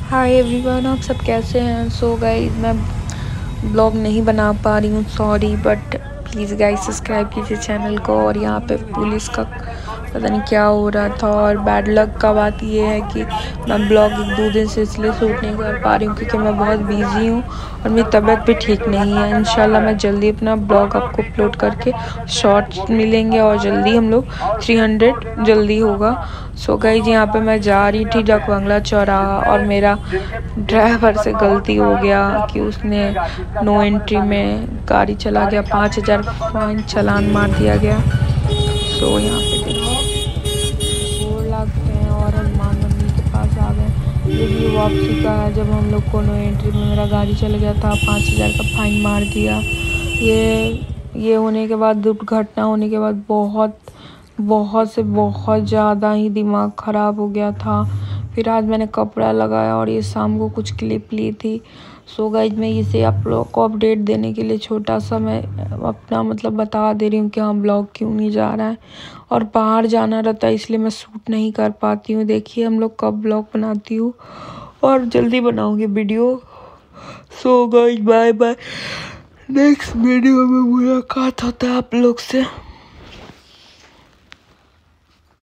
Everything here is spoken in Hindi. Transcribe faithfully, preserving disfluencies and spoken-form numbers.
हाय एवरीवन, आप सब कैसे हैं। सो गाइस, मैं ब्लॉग नहीं बना पा रही हूँ, sorry, but please guys subscribe कीजिए चैनल को। और यहाँ पे पुलिस का पता नहीं क्या हो रहा था। और बैड लक का बात ये है कि मैं ब्लॉग एक दो दिन से इसलिए शूट नहीं कर पा रही हूँ क्योंकि मैं बहुत बिजी हूँ और मेरी तबीयत भी ठीक नहीं है। इंशाल्लाह मैं जल्दी अपना ब्लॉग आपको अपलोड करके शॉर्ट्स मिलेंगे और जल्दी हम लोग थ्री हंड्रेड जल्दी होगा। सो गाइस, यहाँ पे मैं जा रही थी डाकबंगला चौराहा और मेरा ड्राइवर से गलती हो गया कि उसने नो एंट्री में गाड़ी चला गया, पाँच हज़ार फाइन चालान मार दिया गया। सो यहाँ पे देखिए फोर लगते हैं और हनुमान मंदिर के पास आ गए। ये भी वापसी का है, जब हम लोग को नो एंट्री में मेरा गाड़ी चल गया था, पाँच हज़ार का फाइन मार दिया। ये ये होने के बाद, दुर्घटना होने के बाद बहुत बहुत से बहुत ज़्यादा ही दिमाग ख़राब हो गया था। फिर आज मैंने कपड़ा लगाया और ये शाम को कुछ क्लिप ली थी। सो गाइस, मैं इसे आप लोग को अपडेट देने के लिए छोटा सा मैं अपना मतलब बता दे रही हूँ कि हाँ ब्लॉग क्यों नहीं जा रहा है। और बाहर जाना रहता है इसलिए मैं शूट नहीं कर पाती हूँ। देखिए हम लोग कब ब्लॉग बनाती हूँ और जल्दी बनाऊँगी video. So guys, bye bye. Next video में मुलाकात होता है आप लोग से।